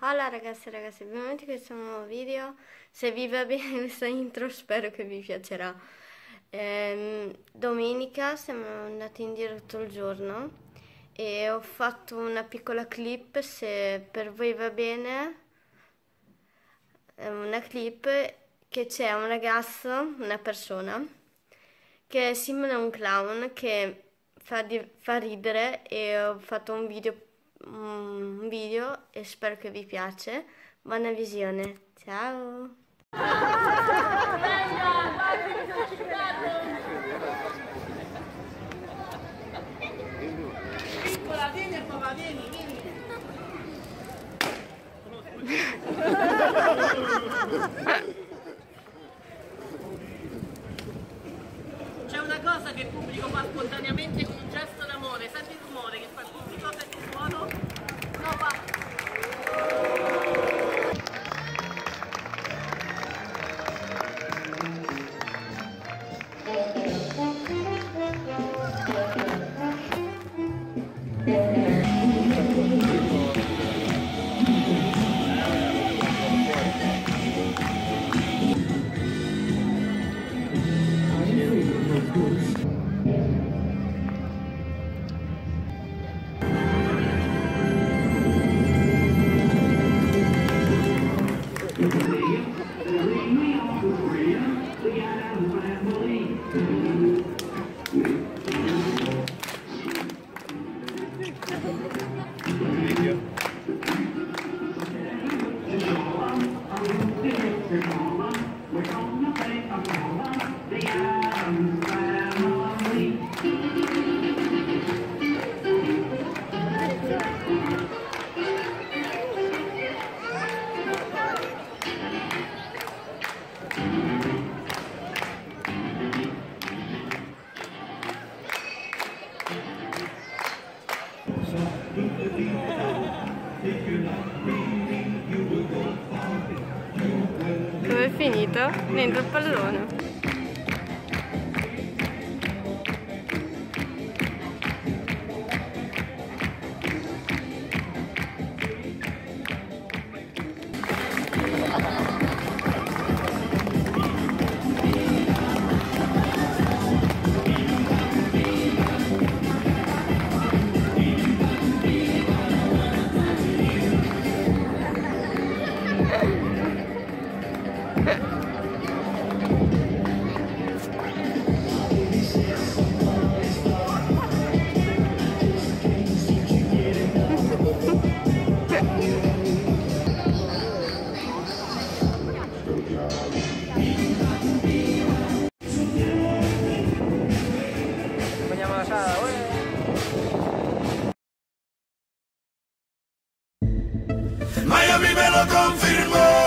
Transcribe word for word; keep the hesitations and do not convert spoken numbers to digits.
Hola ragazzi e ragazzi, benvenuti in questo nuovo video. Se vi va bene questa intro spero che vi piacerà. Ehm, domenica siamo andati in giro tutto il giorno e ho fatto una piccola clip, se per voi va bene, è una clip che c'è un ragazzo, una persona, che simula un clown che fa, di- fa ridere e ho fatto un video un video e spero che vi piace. Buona visione, ciao! Piccola, vieni papà, vieni, vieni! C'è una cosa che il pubblico fa spontaneamente con un gesto d'amore, senti il rumore che fa il pubblico, senti il suono? No, fa... Come è finito? Dentro il pallone. Vogliamo lasciare, Miami me lo confirmó.